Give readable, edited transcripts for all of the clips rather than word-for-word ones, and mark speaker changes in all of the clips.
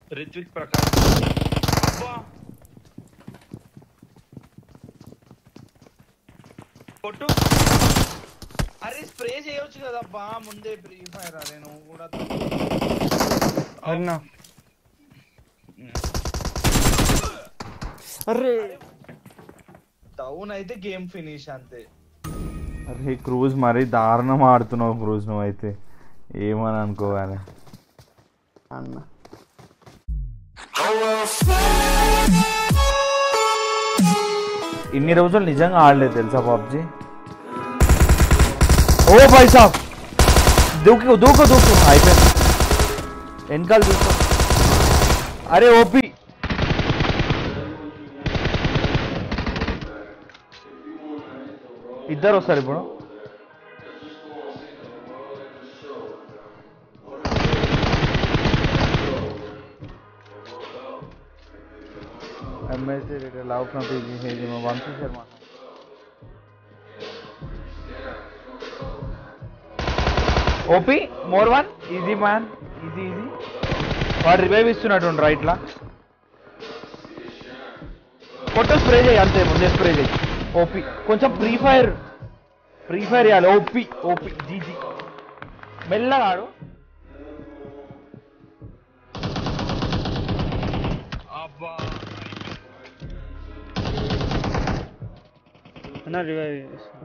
Speaker 1: రిత్విక్ ప్రకాష్. అబ్బా కొట్టు. అరే స్ప్రే చేయొచ్చు కదబ్బా ముందే. ఫ్రీ ఫైర్ అరే నువ్వు కూడా
Speaker 2: అరే
Speaker 1: డౌన్ అయితే గేమ్ ఫినిష్ అంతే.
Speaker 3: అరే క్రూజ్ మరీ దారుణం ఆడుతున్నావు క్రూజ్, నువ్వైతే ఏమని అనుకోవాలి
Speaker 2: అన్న.
Speaker 3: ఇన్ని రోజులు నిజంగా ఆడలేదు తెలుసా పబ్జి. ఓ పైసా దూకు దూకు దూకు అయిపోయింది. వెనకాల చూసుకో. అరే ఓపి ఇద్దరు వస్తారు ఇప్పుడు. MSC लाव अपना पेज है जो मैं Vamshi Sharma. OP more one easy man easy వాడు రివైవ్ ఇస్తున్నట్టు రైట్ లా కొట్ట స్ప్రే చేయి అంతే. ముందే స్ప్రే చేయి. OP కొంచెం ఫ్రీ ఫైర్ చేయాలి. OP జీజీ మెల్లగా ఆడు.
Speaker 1: అబ్బా
Speaker 2: అన్న రివైవ్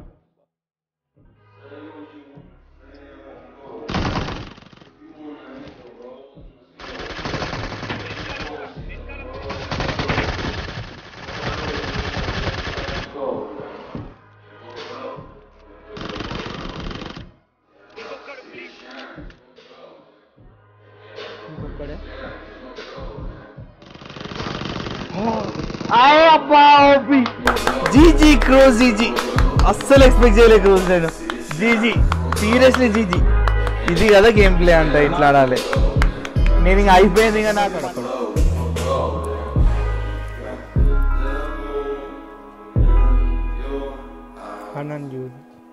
Speaker 3: అబ్బా ఓపి జీజీ క్రూజ్ జీజీ. అస్సలు ఎక్స్పెక్ట్ చేయలే క్రూజ్ నేను. GG seriously GG. ఇది కదా గేమ్ ప్లే అంట, ఇట్లా ఆడాలి. నేను ఇంకా అయిపోయింది ఇంకా నాకు
Speaker 2: అనంజు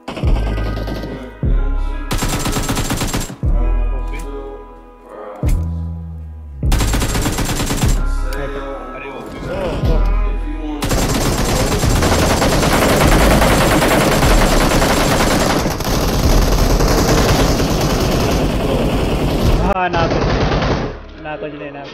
Speaker 2: నాకు వదిలే నాకు.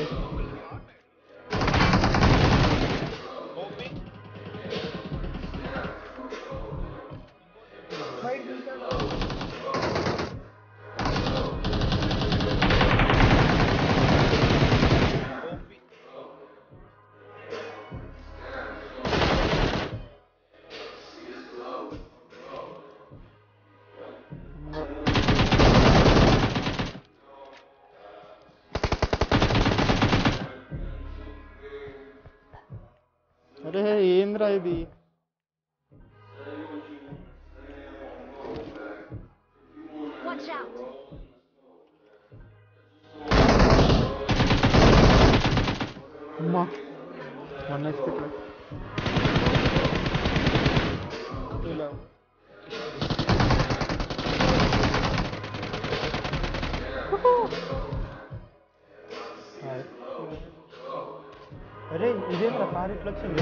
Speaker 2: అరే ఏంద్రా ఇది. అమ్మా 1 HP అరే ఇదేంద్రా కార్ ఇట్లా వచ్చింది.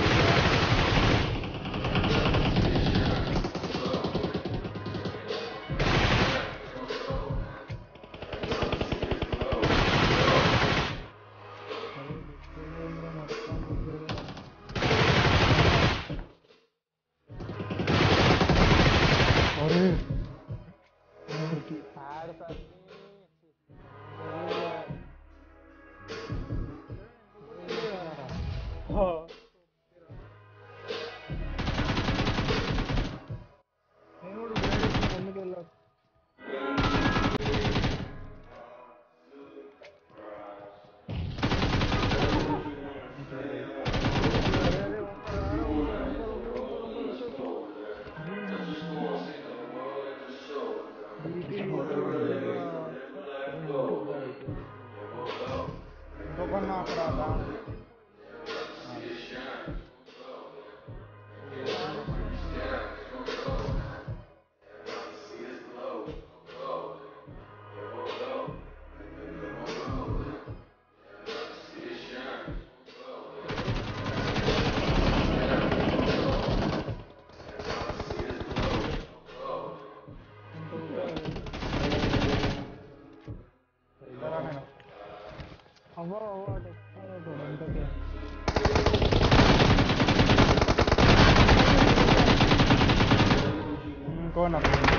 Speaker 2: అవ్వ ఇంతకే ఇంకోనా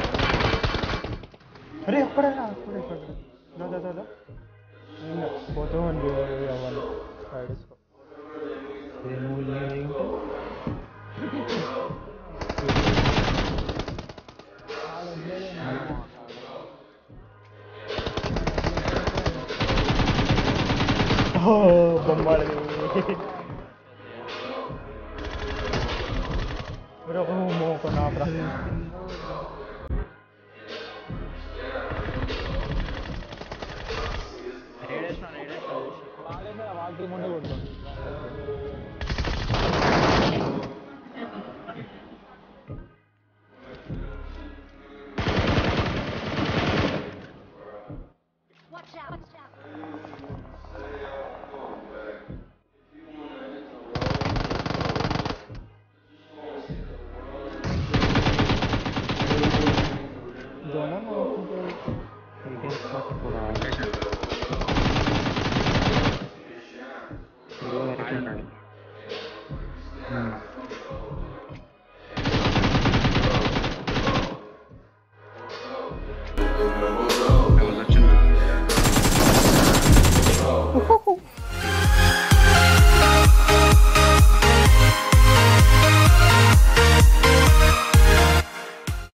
Speaker 2: అరే అక్కడేనా అక్కడే దాదా ఇంకా పోతూ ఉంది అవ్వాలి సైడ్ వేసుకో బొమ్మాలి ఒక నా వాటి ముందు కొడుతుంది
Speaker 4: Watch out!
Speaker 5: Thank you.